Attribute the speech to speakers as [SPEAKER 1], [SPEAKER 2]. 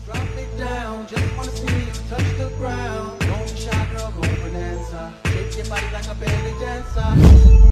[SPEAKER 1] Drop it down, just wanna see you touch the ground. Don't be shy, girl, go bonanza. Shake your body like a belly dancer.